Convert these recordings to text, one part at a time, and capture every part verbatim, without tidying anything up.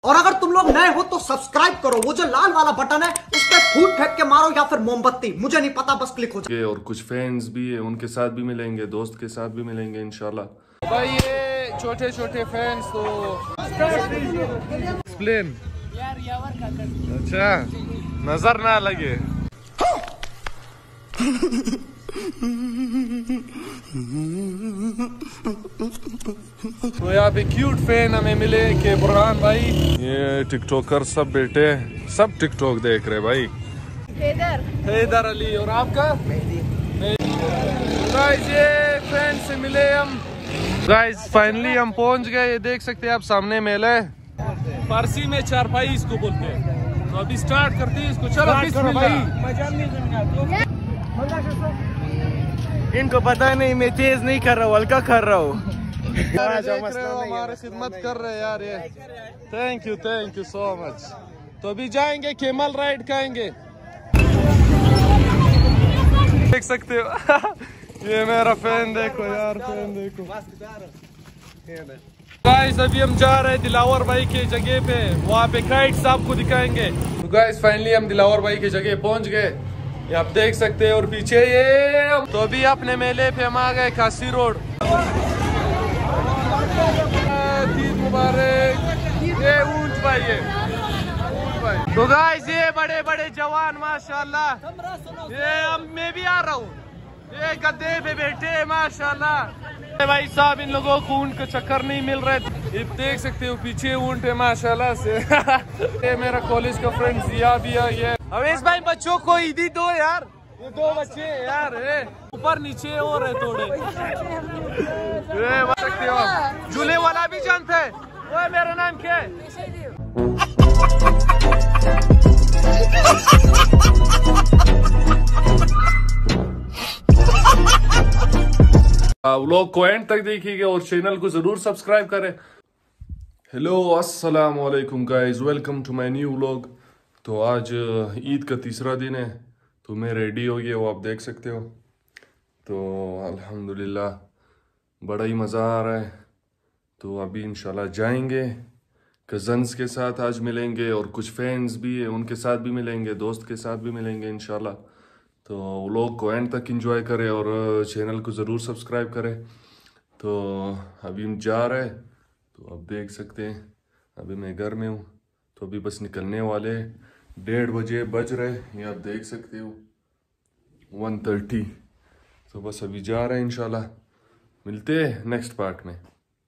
और अगर तुम लोग नए हो तो सब्सक्राइब करो, वो जो लाल वाला बटन है उस पर फूट फेंक के मारो या फिर मोमबत्ती, मुझे नहीं पता, बस क्लिक हो जाए। और कुछ फैंस भी है, उनके साथ भी मिलेंगे, दोस्त के साथ भी मिलेंगे इंशाल्लाह। भाई ये छोटे छोटे फैंस तो एक्सप्लेन यार यावर का कर। अच्छा नजर ना लगे। तो यहाँ पे क्यूट फैन हमें मिले के बुरहान भाई, ये टिकटॉकर सब बेटे सब टिकटॉक देख रहे भाई। हैदर हैदर अली। और आपका? गाइस ये फैन से मिले हम। गाइस फाइनली हम पहुंच गए, ये देख सकते हैं आप सामने मेला है। फारसी में चारपाई इसको बोलते हैं। तो अभी स्टार्ट करते हैं इसको। चलो इनको पता नहीं मैं तेज नहीं कर रहा हूँ, हल्का कर रहा हूँ। हमारे खिदमत कर रहे हैं यार ये। Thank you thank you so much. तो अभी जाएंगे केमल राइड खाएंगे, देख सकते हो। ये मेरा फैन देखो यार, फैन देखो। गाइस अभी हम जा रहे हैं दिलावर भाई के जगह पे, वहाँ पे काइट्स आपको दिखाएंगे। तो गाइस फाइनली हम दिलावर भाई की जगह पहुँच गए, ये आप देख सकते हैं। और पीछे ये तो अभी अपने मेले पे हम आ गए काशी रोड। ईद मुबारक। ये ऊंट भाई है, ऊंट भाई। तो गाइस ये बड़े बड़े जवान माशाल्लाह, ये अब मैं भी आ रहा हूँ, ये गद्दे पे बैठे माशाल्लाह। भाई साहब इन लोगों को ऊंट का चक्कर नहीं मिल रहा है, ये देख सकते हो पीछे ऊंट है माशाल्लाह से। ये मेरा कॉलेज का फ्रेंड जिया भी है। ये अवेश भाई बच्चों को ईदी दो यार, ये दो बच्चे यार ऊपर नीचे हो रहे थोड़े। ये देख सकते हो आप, झूले वाला भी जानते है। वो मेरा नाम क्या है? व्लॉग को एंड तक देखिएगा और चैनल को जरूर सब्सक्राइब करें। हेलो अस्सलाम वालेकुम guys, welcome to my new vlog. तो आज ईद का तीसरा दिन है, तो मैं रेडी हो गया, वो आप देख सकते हो। तो अल्हम्दुलिल्लाह बड़ा ही मज़ा आ रहा है। तो अभी इंशाल्लाह जाएंगे, कज़न्स के साथ आज मिलेंगे और कुछ फ्रेंड्स भी है, उनके साथ भी मिलेंगे, दोस्त के साथ भी मिलेंगे इंशाल्लाह। तो व्लॉग को एंड तक एंजॉय करें और चैनल को ज़रूर सब्सक्राइब करें। तो अभी हम जा रहे हैं, तो आप देख सकते हैं अभी मैं घर में हूँ, तो अभी बस निकलने वाले, डेढ़ बजे बज रहे, ये आप देख सकते हो वन थर्टी। तो बस अभी जा रहे हैं, इंशाल्लाह मिलते हैं नेक्स्ट पार्ट में।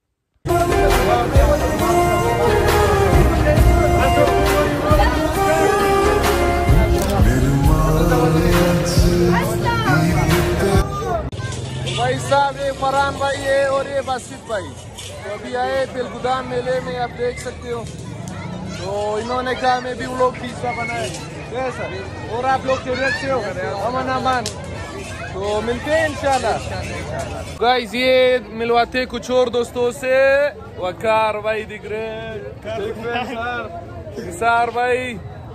भाई साहब ये फरहान भाई है और ये बासित भाई, तो अभी आए दिलगुदाम मेले में, आप देख सकते हो। तो इन्होंने कहा मैं भी वो लोग पिज्जा बनाए कैसा, और आप लोग खैरियत से हो, अमन अमान। तो मिलते हैं इंशाल्लाह। गाइस ये मिलवाते कुछ और दोस्तों से, वकार भाई दिख रहे हैं, निसार भाई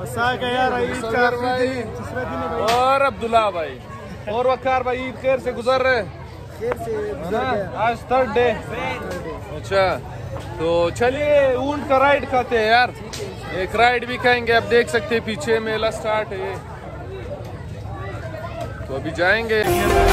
और अब्दुल्ला भाई और वकार भाई। ईद खैर से गुजर रहे, आज थर्ड डे। अच्छा तो चलिए ऊंट का राइड खाते हैं यार, एक राइड भी खाएंगे। आप देख सकते हैं पीछे मेला स्टार्ट है ये, तो अभी जाएंगे।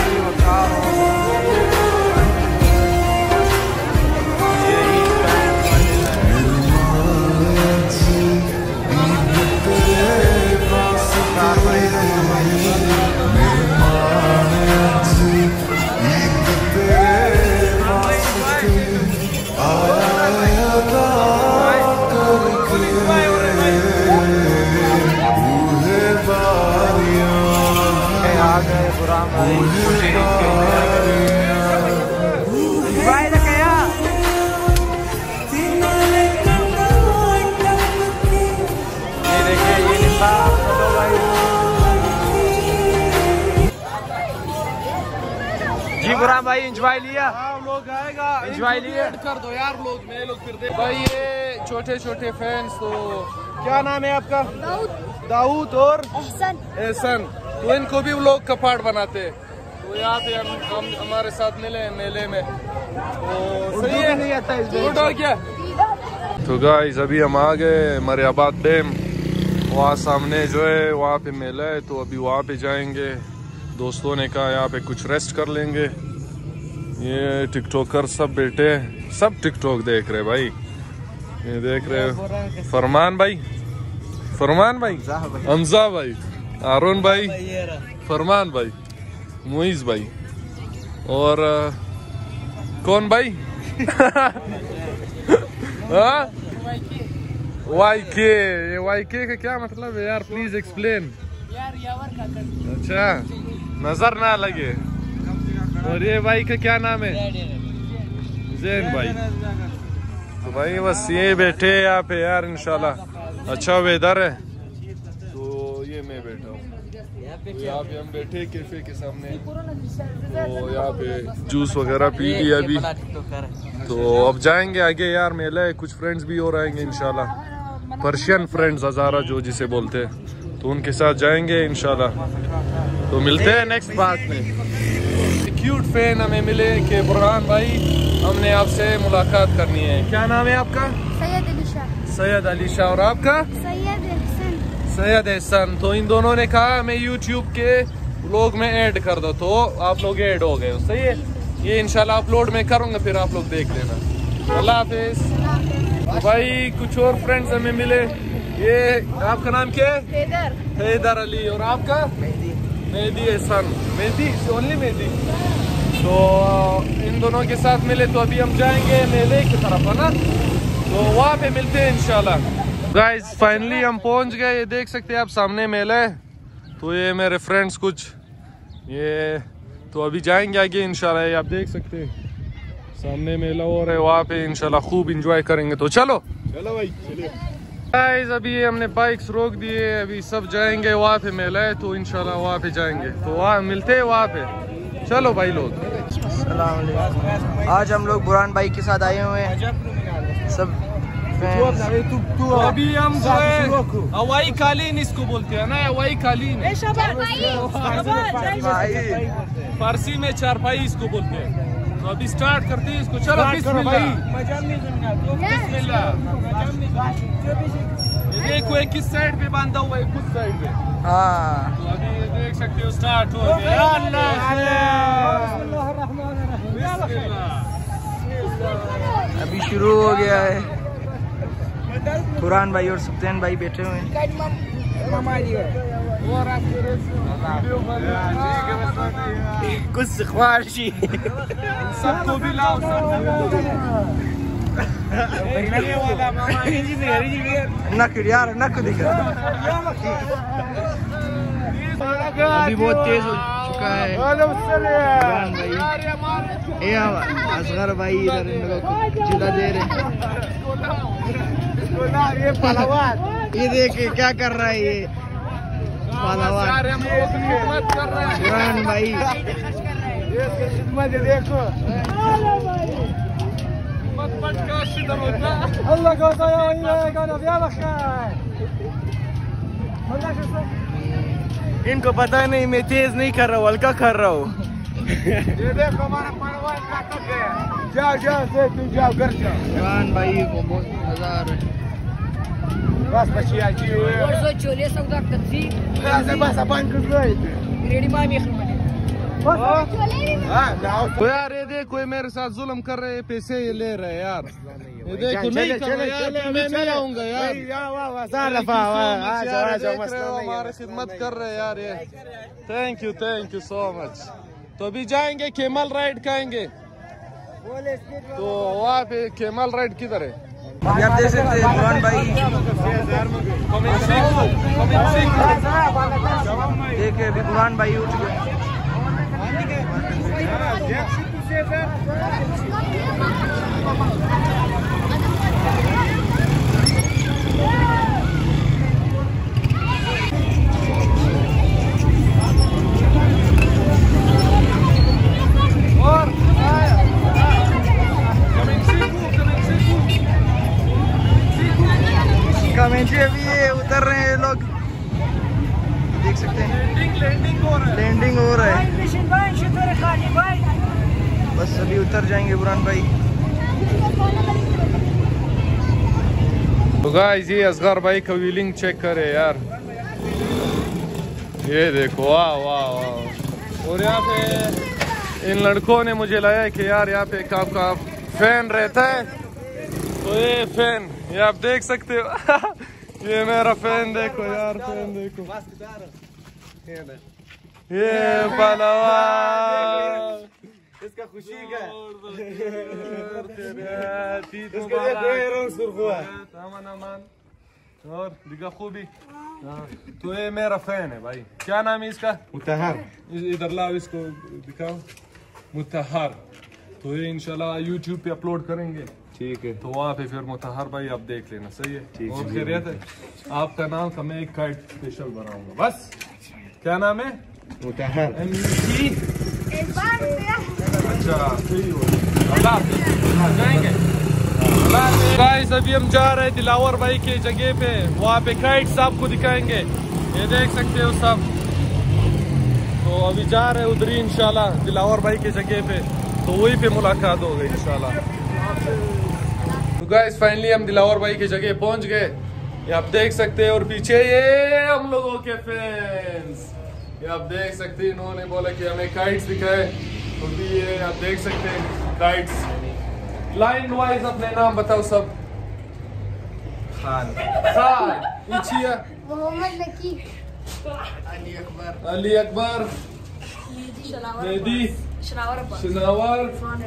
जी बुरा भाई एंजॉय लिया, लोग आएगा एंजॉय लिया कर दो यार लोग, मैं लोग फिर दे भाई। ये छोटे छोटे फैंस, तो क्या नाम है आपका? दाऊद। दाऊद और एहसन। एहसन, तो इनको भी लोग का पार्ट बनाते हैं। तो यहाँ पे हम, हम हमारे साथ मिले मेले में, तो सही है। नहीं आता है क्या? तो गाइस अभी हम आ गए मरियाबाद डैम। वहाँ सामने जो है वहाँ पे मेला है, तो अभी वहाँ पे जाएंगे। दोस्तों ने कहा यहाँ पे कुछ रेस्ट कर लेंगे। ये टिकटॉकर सब बैठे हैं, सब टिकटॉक देख रहे भाई। ये देख रहे हो फरमान भाई, फरमान भाई, हमजा भाई, आरोन भाई, फरमान भाई, मुइज भाई और आ, कौन भाई हाँ वाई के। ये वाई के का क्या मतलब है यार, प्लीज एक्सप्लेन यार। अच्छा नजर ना लगे। और ये भाई का क्या नाम है? जैन भाई। तो भाई बस ये बैठे यहाँ पे यार, इंशाल्लाह अच्छा वेदर है। तो ये मैं बैठा हूँ, तो यहाँ पे हम बैठे कैफे के सामने। तो यहाँ पे जूस वगैरह पी लिया अभी। तो अब जाएंगे आगे यार, मेला है, कुछ फ्रेंड्स भी और आएंगे इंशाल्लाह। पर्शियन फ्रेंड्स हजारा जो जिसे बोलते हैं, तो उनके साथ जाएंगे इंशाल्लाह। तो मिलते हैं नेक्स्ट पार्ट में। क्यूट फैन हमें मिले कि बुरहान भाई हमने आपसे मुलाकात करनी है। क्या नाम है आपका? सैयद अलीशा। सैयद अलीशा। और आपका? सैयद एहसन। सैयद एहसन। तो इन दोनों ने कहा मैं यूट्यूब के व्लॉग में ऐड कर दो, तो आप लोग ऐड हो गए। सही है, ये इंशाल्लाह अपलोड में करूँगा, फिर आप लोग देख लेना। अल्लाह हाफिज। तो भाई कुछ और फ्रेंड्स हमें मिले। ये आपका नाम क्या है? हैदर। हैदर अली। और आपका? मेहदी। मेहदी एहसन। मेहदी, ओनली मेहदी। तो इन दोनों के साथ मिले, तो अभी हम जाएंगे मेले की तरफ, है ना? तो वहाँ पे मिलते हैं इंशाल्लाह। गाइस फाइनली हम पहुँच गए। ये देख सकते हैं आप सामने मेला है। तो ये मेरे फ्रेंड्स कुछ ये, तो अभी जाएंगे आगे इंशाल्लाह। ये आप देख सकते हैं सामने मेला हो रहा है, वहाँ पे इंशाल्लाह खूब एंजॉय करेंगे। तो चलो चलो भाई चलिए। गाइस अभी हमने बाइक्स रोक दिए, अभी सब जाएंगे वहाँ पे मेला है, तो इंशाल्लाह वहाँ पे जाएंगे। तो वहाँ मिलते हैं वहाँ पे। चलो भाई लोग। अस्सलाम वालेकुम। आज हम लोग बुरहान भाई के साथ आए हुए हैं सब। तो अभी हम जो है हवाई कालीन इसको बोलते हैं ना, हवाई कालीन फारसी में चारपाई इसको बोलते हैं। तो अभी स्टार्ट करते हैं इसको। चलो बिस्मिल्लाह। बिस्मिल्लाह। ये देखो एक किस साइड पे बांधा हुआ है, कुछ साइड पे। हाँ तो अभी ये देख सकते हो स्टार्ट हो गया। अभी शुरू हो गया है। बुरहान भाई और सुल्तान भाई बैठे हुए हैं। कुछ सिखवाशी सबको भी लाओ। नक यार नक दिखा। अभी बहुत तेज हो चुका है बुरहान भाई। ये असगर भाई इधर इन लोगों को चिल्ला दे रहे। ये पहलवान, ये देखिए क्या कर रहा है ये पहलवान बुरहान भाई। देखो इनको पता नहीं मैं तेज नहीं कर रहा हूँ, हल्का कर रहा हूँ। ये देखो हमारा पहलवान ताकत है। जाओ जाओ से तू जाओ घर जाओ। बुरहान भाई को बहुत मजा आ रहा है। बस बचिया जी छोले सौदा कच्ची बस अपन कुछ रेडी मामी तो यार ये देख कोई मेरे साथ जुल्म कर रहे हैं, पैसे ये ले रहे हैं यार। ये देखो नहीं कर रहे यार, मैं नहीं आऊंगा यार। हमारे खिदमत कर रहे हैं यार ये। Thank you thank you so much. तो अभी जाएंगे केमल राइड खाएंगे। तो वहाँ पे केमल राइड किधर है? आप देख सकते हैं बुरहान भाई देखिए अभी बुरहान भाई उठ गए। कमेंट्री अभी ये उतर रहे हैं लोग, देख सकते हैं। लैंडिंग हो रहा है, लैंडिंग हो रहा है। बस अभी उतर जाएंगे बुरहान भाई। तो गाइस ये असगर भाई का व्हीलिंग चेक करे यार, ये देखो वाह वाह वाह। और यहाँ पे इन लड़कों ने मुझे लगा कि यार यहाँ पे काम का फैन रहता है, तो ये फैन ये आप देख सकते हो ये मेरा फैन देखो यार, फैन देखो ये पहलवा इसका खुशी का और दिखा खूबी। तो ये मेरा फैन है भाई, क्या नाम है इसका? मुतहर। इधर लाओ इसको दिखाओ, मुतहर। तो ये इंशाल्लाह यूट्यूब पे अपलोड करेंगे, ठीक है। तो वहाँ पे फिर मुतहर भाई आप देख लेना, सही है? ठीक और है। खैरियत है? आपका नाम का मैं एक काइट स्पेशल बनाऊंगा बस। क्या नाम है? मुतहर। अच्छा सही हो, अल्लाह जाएंगे। गाइस अभी हम जा रहे हैं दिलावर भाई के जगह पे, वहाँ पे काइट्स आपको दिखाएंगे, ये देख सकते हो सब। तो अभी जा रहे हैं उधर ही इंशाल्लाह दिलावर भाई के जगह पे, तो वहीं पे मुलाकात हो गई इंशाल्लाह। तो गाइस फाइनली हम दिलावर भाई की जगह पहुंच गए, ये आप देख सकते हैं। और पीछे ये हम लोगों के फैंस, ये आप देख सकते हैं, इन्होंने बोला कि हमें काइट्स दिखाए, तो भी ये आप देख सकते हैं काइट्स। लाइन वाइज अपने नाम बताओ सब। खान खान इचिया मोहम्मद नकी, अली अकबर, मेहदी, शनावर,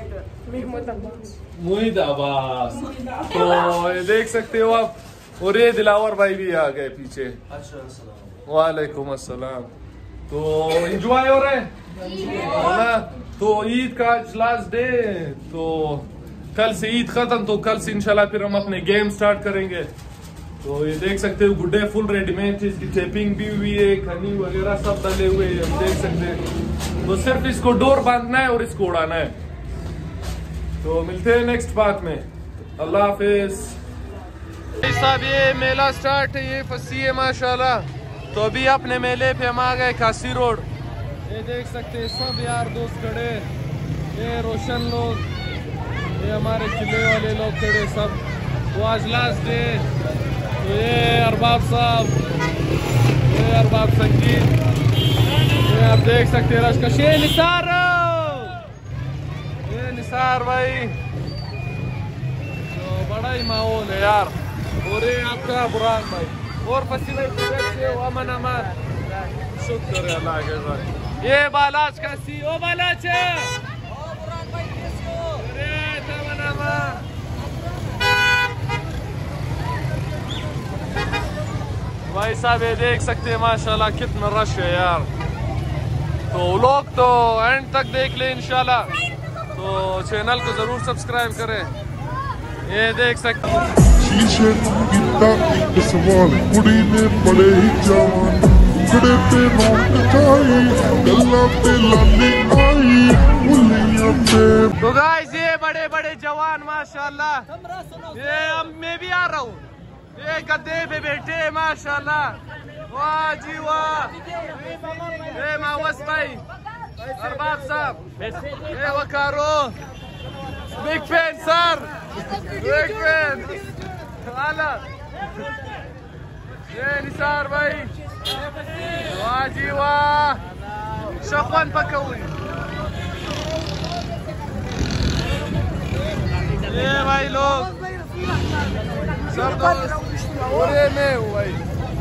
मोहित अब्बास। तो ये देख सकते हो आप। और ये दिलावर भाई भी आ गए पीछे। वालेकुम अस्सलाम। तो एंजॉय हो रहे है ना? तो ईद का आज लास्ट डे, तो कल से ईद खत्म, तो कल से इंशाल्लाह फिर हम अपने गेम स्टार्ट करेंगे। तो ये देख सकते हो गुड्डे फुल रेडीमेड, इसकी टेपिंग भी हुई है, खनी वगैरह सब डले हुए हैं, हम देख सकते हैं। तो सिर्फ इसको डोर बांधना है और इसको उड़ाना है। तो मिलते हैं नेक्स्ट पार्ट में, अल्लाह हाफिज। साहब ये मेला स्टार्ट है, ये फंसी है माशाल्लाह। तो अभी अपने मेले पे हम आ गए काशी रोड, ये देख सकते हैं सब यार दोस्त खड़े, ये रोशन लोग, ये हमारे किले वाले लोग खड़े सब। तो आज लास्ट डे, तो ये अरबाब साहब, ये अरबाब संगीत, ये आप देख सकते हैं रशकश, ये निसार, ये निसार भाई। तो बड़ा ही माहौल है यार। और ये आपका बुरान भाई और फसीले से अमन अमान, शुक्र है अल्लाह के साथ। ये बालाज का सी, ओ बालाज भाई साहब, ये देख सकते हैं माशाल्लाह कितना रश है यार। तो लोग तो एंड तक देख ले इंशाल्लाह, तो चैनल को जरूर सब्सक्राइब करें। ये देख सकते हैं शीशे किता एक सवाल, कुड़ी ने बड़े ही जवान, कड़े पे नोट चाई, गल्ला पे लाली आई, उलियां पे। तो गाइस ये बड़े बड़े जवान माशाल्लाह, ये अब मैं भी आ रहा हूँ, ये गद्दे पे बैठे माशाल्लाह, वाह जी वाह। ये मावस भाई, अरबाब साहब, ये वकारो, big fan sir, big fan आला, ये निसार भाई, वाह जी वाह, शफन पकौड़ी, ये भाई लोग सब दोस्त। और ये मैं हूँ भाई,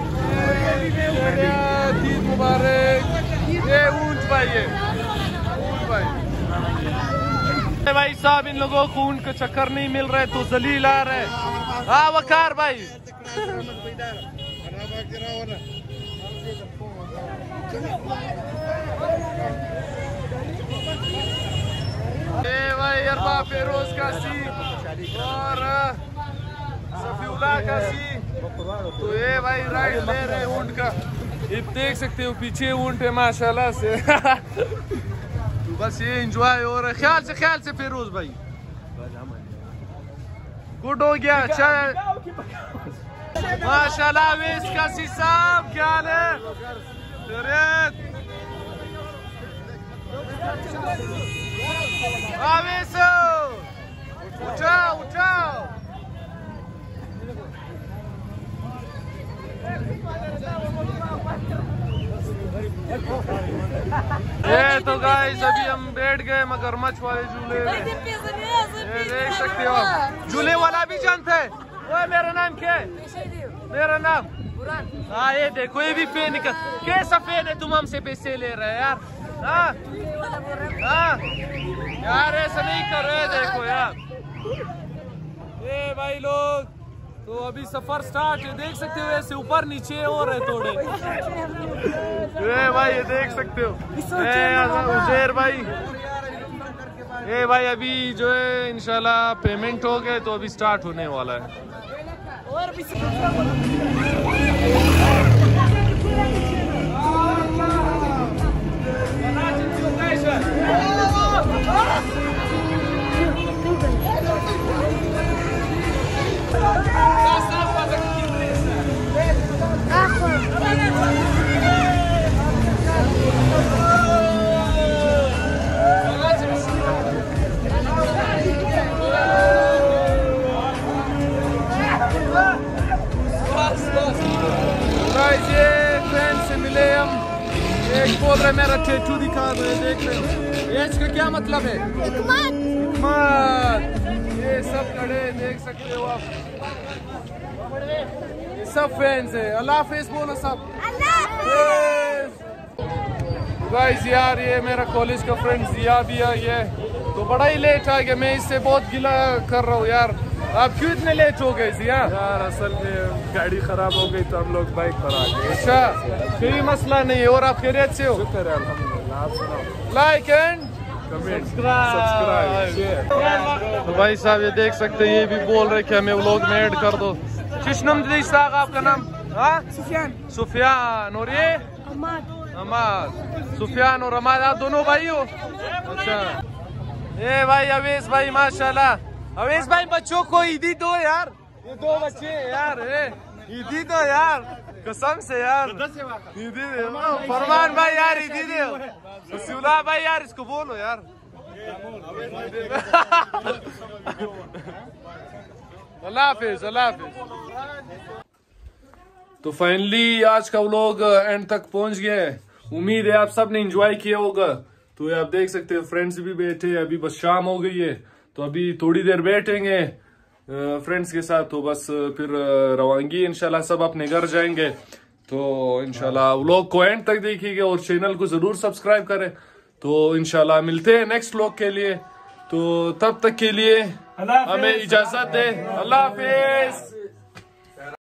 ईद मुबारक। ये ऊंट भाई है, ऊंट भाई। भाई साहब इन लोगों को ऊंट का चक्कर नहीं मिल रहा है, तो जलील आ रहे। हाँ वकार भाई, ये भाई अरबाब फेरोज का सी और सफीउल्लाह का सी। तो ये भाई राइड ले रहे ऊंट का, ये देख सकते हो पीछे ऊंट है माशाल्लाह से। तो बस ये एंजॉय हो रहा है। ख्याल से ख्याल से फेरोज भाई, गुड हो गया अच्छा माशाल्लाह। वे इसका सी साहब क्या हाल है? आवेशो उठाओ उठाओ। ये तो गाइस अभी हम बैठ गए मगरमच्छ वाले झूले में। ये देख सकते हो आप, झूले वाला भी जानते है। ओए मेरा नाम क्या है? मेरा नाम हाँ, ये देखो ये भी फैन निकल। कैसा फैन है, तुम हमसे पैसे ले रहे हैं यार? हाँ हाँ यार, ऐसा नहीं कर रहे। देखो यार ये भाई लोग, तो अभी सफर स्टार्ट है। देख सकते हो ऐसे ऊपर नीचे और है थोड़े। ये भाई ये देख सकते हो उजैर भाई। ये भाई अभी जो है इंशाल्लाह पेमेंट हो गए तो अभी स्टार्ट होने वाला है। एक बोल रहे मेरा टैटू दिखा दो, ये देख रहे हो। ये इसका क्या मतलब है? ये सब खड़े देख सकते हो आप, ये सब फैंस है। अल्लाह हाफिज़ बोलो सब। गाइस यार ये मेरा कॉलेज का फ्रेंड जिया भी आ गया है, तो बड़ा ही लेट आ गया। मैं इससे बहुत गिला कर रहा हूँ यार। आप क्यों इतने लेट हो गए जिया? यार असल में गाड़ी खराब हो गई तो हम लोग बाइक पर आ गए। अच्छा, कोई मसला नहीं है। और आप खैरियत से हो? शुक्र है अल्हम्दुलिल्लाह। आप सुनाओ। Like and comment subscribe. तो भाई साहब ये देख सकते हैं, ये भी बोल रहे कि हमें व्लॉग में ऐड कर दो। शिशनम साहब आपका नाम? हाँ सुफियान। सुफियान। और ये अमाद। सुफियान और अमाद आप दोनों भाई हो? अच्छा। ये भाई अवेश भाई माशाल्लाह। अवेश भाई बच्चों को ईदी दो यार, ये दो बच्चे यार, ईदी दो यार कसम से यार, ईदी दो। फरमान भाई यार ईदी दो। सिउला भाई यार इसको बोलो यार। अल्लाह हाफिज़, अल्लाह हाफिज़। तो फाइनली आज का व्लॉग एंड तक पहुंच गया है। उम्मीद है आप सब ने एंजॉय किया होगा। तो आप देख सकते हो फ्रेंड्स भी बैठे, अभी बस शाम हो गई है तो अभी थोड़ी देर बैठेंगे फ्रेंड्स के साथ, तो बस फिर रवानगी इंशाल्लाह सब अपने घर जाएंगे। तो इंशाल्लाह व्लॉग को एंड तक देखिएगा और चैनल को जरूर सब्सक्राइब करें। तो इंशाल्लाह मिलते हैं नेक्स्ट व्लॉग के लिए। तो तब तक के लिए हमें इजाजत दे। अल्लाह हाफिज़।